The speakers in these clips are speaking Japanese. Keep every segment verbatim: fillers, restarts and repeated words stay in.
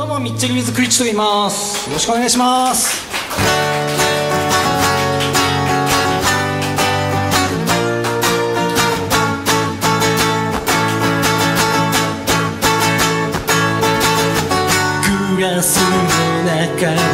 どうもミッチェル・ウィズ・クリッチと言います。よろしくお願いします。 グラスの中の世界、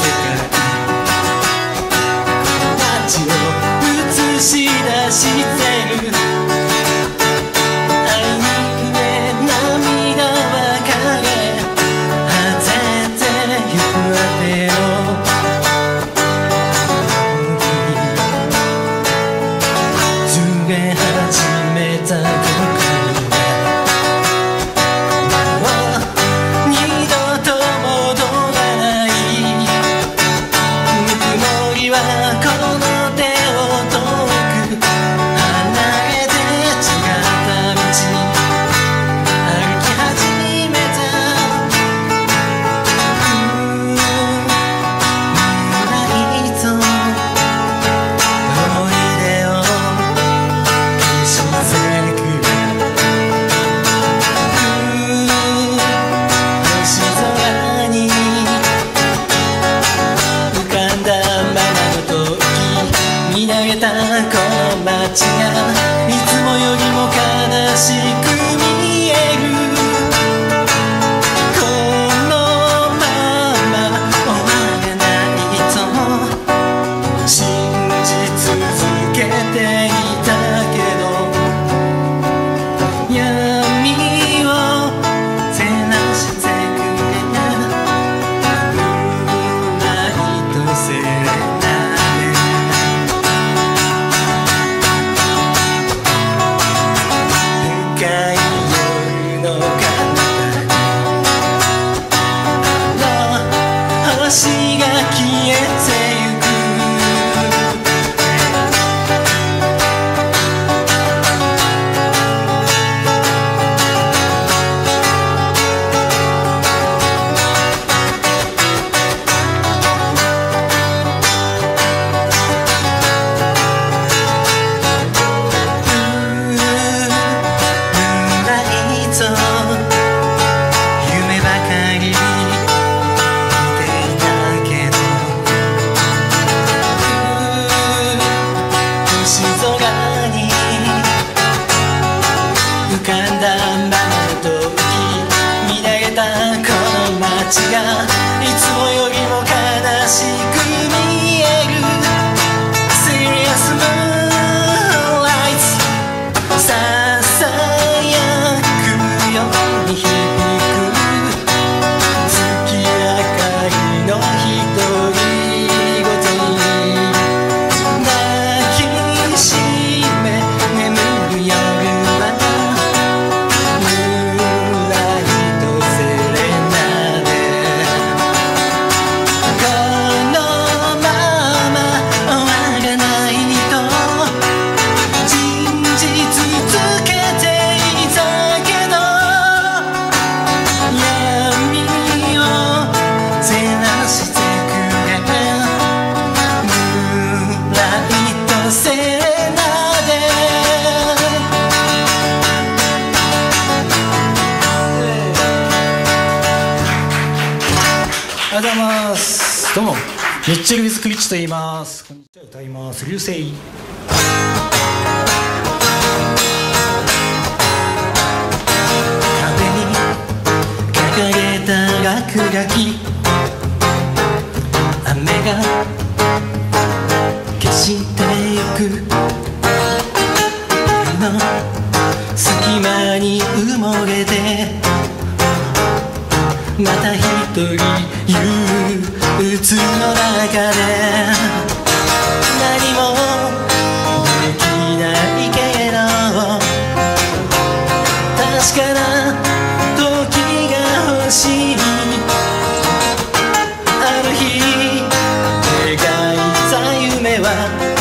街を映し出してる。街がいつもよりも悲しく見える。このまま終わらないと信じ続けていたけど、闇を照らしてくれたムーンライトセレナ星が消えてゆく。浮かんだままの時、見上げたこの街がいつもよりも悲しく見える。 Serious moonlight ささやくように響く月明かりの独り言に抱きしめ眠る夜はありがとうございます。どうもミッチェル・ウィズ・クリッチと言います。こんにちは。歌います流星。 壁に掲げた落書き、雨が消してゆく。夜の隙間に埋もれてまた一人憂鬱の中で何もできないけど、確かな時が欲しい。ある日描いた夢は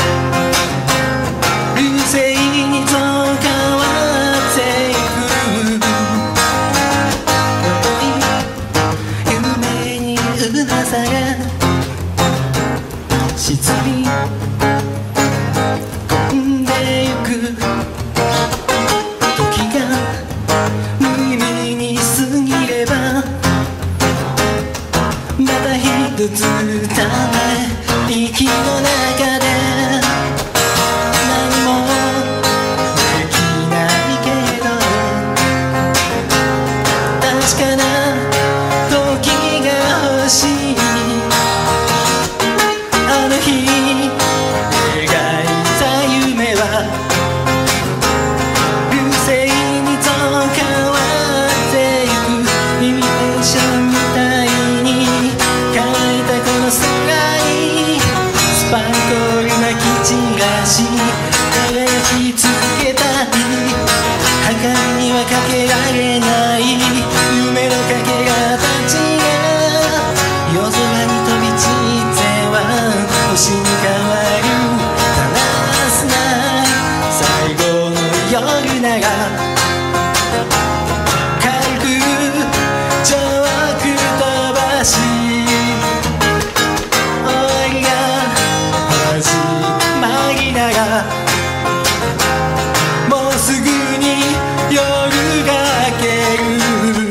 流星にと変わっていく。うなさが沈み込んでゆく。時が無意味に過ぎればとずっと息の中で何もできないけれど確かな時が欲しいあの日描いた夢は流星にと変わってゆくイミテーションみたいに描いたこの空にスパンコールなき散らし輝き続けたい計りにはかけられない夢のかけらたちが夜空に飛び散っては星に変わる離すない最後の夜なら軽く遠く飛ばし終わりが始まりならもうすぐに夜が明ける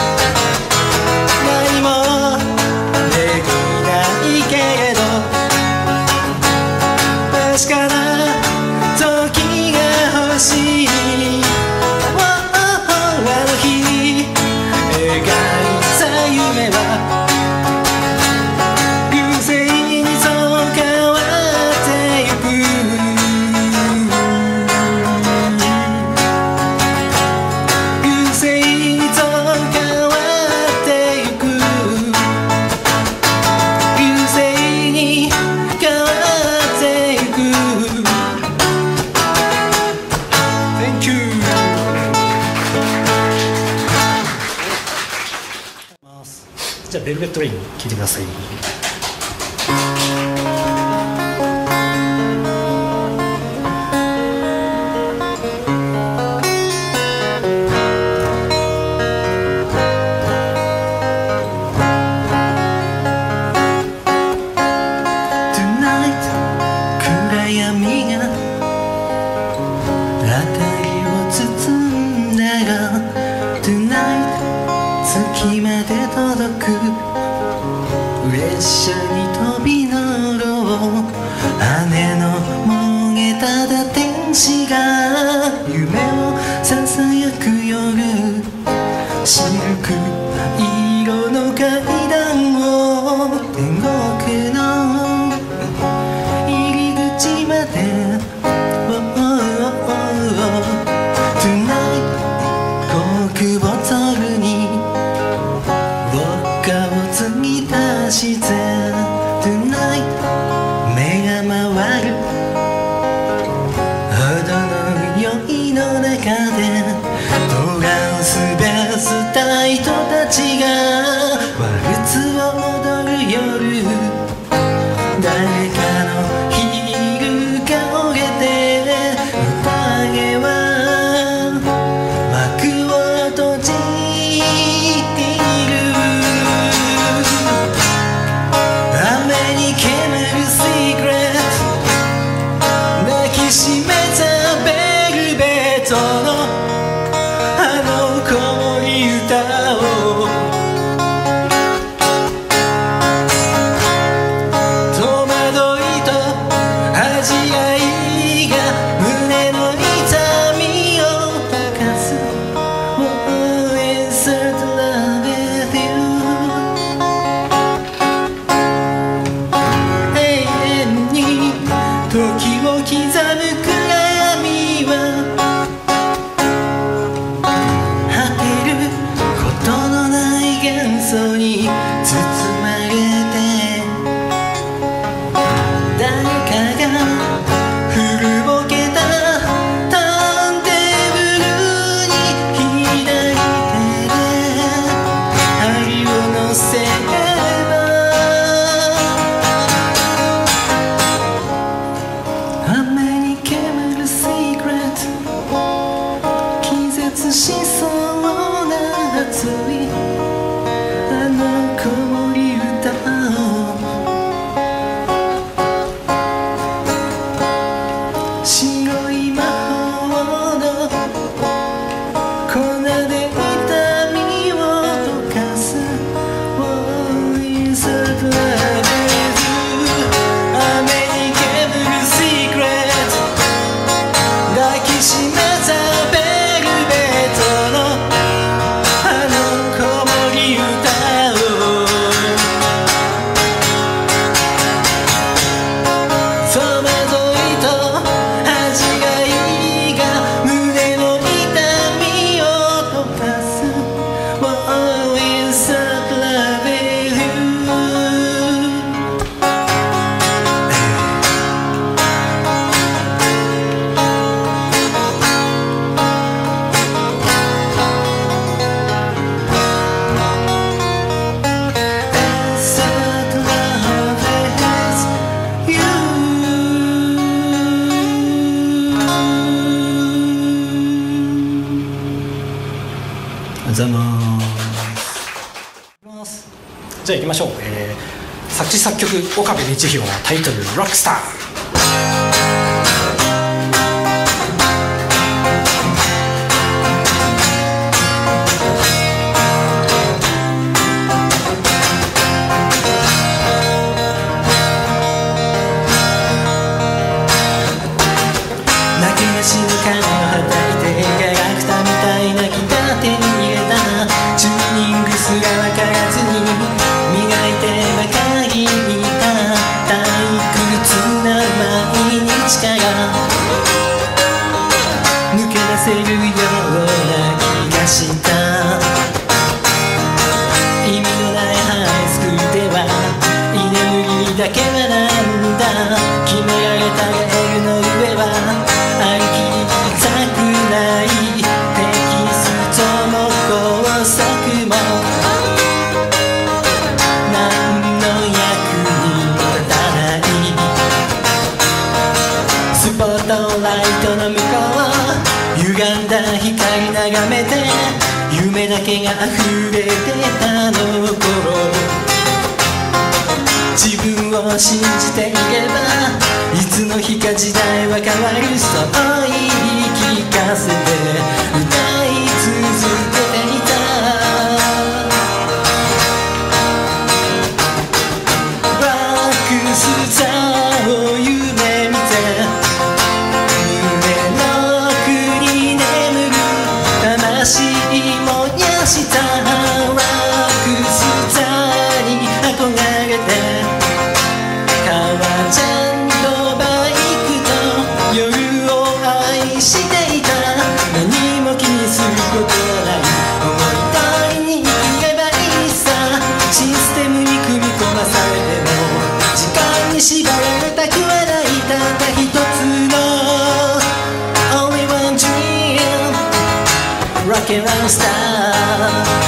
何もできないけれど確かな時が欲しいあの日描いた夢は流星にそう変わってゆく流星にそう変わってゆく流星に変わってゆく Thank you じゃあベルベットレイン聴いてください。 Tonight 暗闇が辺りを包んだら Tonight 月まで届く列車に飛び乗ろう羽のもげただ天使が夢をささやく夜シルク色の階段を天国の入り口まで Tonight コークボトルにウォッカを継ぎ足して Tonight 目が回る程の酔いの中で動画を滑すた人たちがワルツを踊る夜誰かのヒールが折れて宴は幕を閉じている雨に煙るシークレット抱きしめたベルベットのあの子守歌を戸惑いと恥じらいが胸の痛みを溶かす Oh, insert love with you 永遠に時を刻む暗闇は果てることのない幻想に包まれて誰かが古ぼけたターンテーブルに左手で針を乗せば雨に煙るシークレット気絶しそうな熱いあの子守じゃあ行きましょう、えー、作詞作曲岡部道弘、タイトル「ロックスター」。 死ぬ金をはたいてガラクタみたいなギター手に入れたな。チューニングすらわからずに磨いてばかりいた退屈な毎日から抜け出せるような気がした。意味のないハイスクールでは居眠りだけはなんだ。決められたレールの上は歩きたくないテキストも工作も何の役にも立たない。スポットライトの向こう歪んだ光眺めて夢だけが溢れてたの頃、自分を信じていればいつの日か時代は変わる。そう言い聞かせて歌い続けていた。ロックスターを夢見て胸の奥に眠る魂燃やしたロックスターに憧れて母ちゃんとバイクと夜を愛していた。何も気にすることはない思い通りに生きればいいさ。システムに組み込まされても時間に縛られたくはない。たった一つの Only one dream Rock and roll star。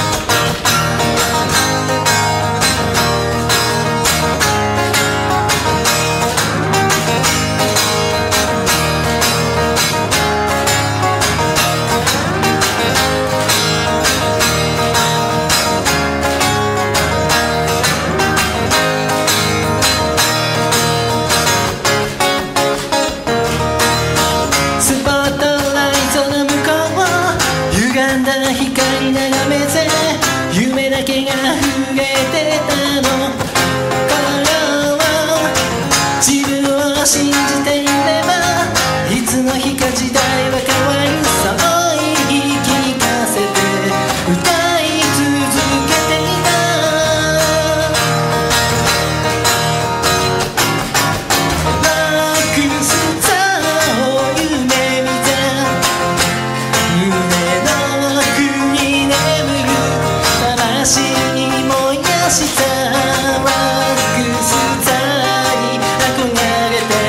光眺めて夢だけが溢れてたのから自分を信じていればいつの日か時代は変わる。そう言い聞かせて歌い続けていた。ロックスターを夢見て胸の魂燃やしたロックスターに憧れて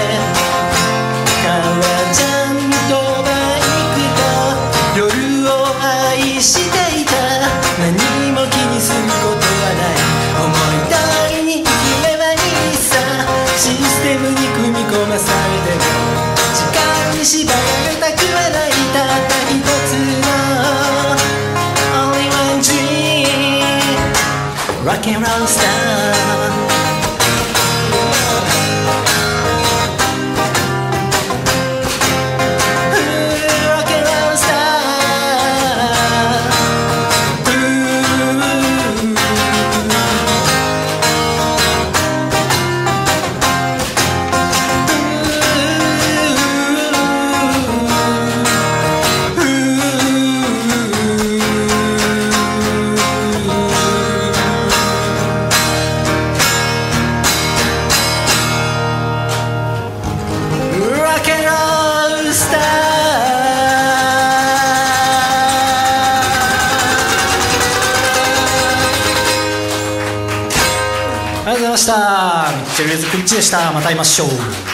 母ちゃんとバイクと夜を愛していた。何も気にすることはない思い通りに生きればいいさ。システムに組み込まされても時間に縛られたくはない。たった一つのRock and roll star。 ありがとうございました。ミッチェル・ウェズ・クリッチでした。また会いましょう。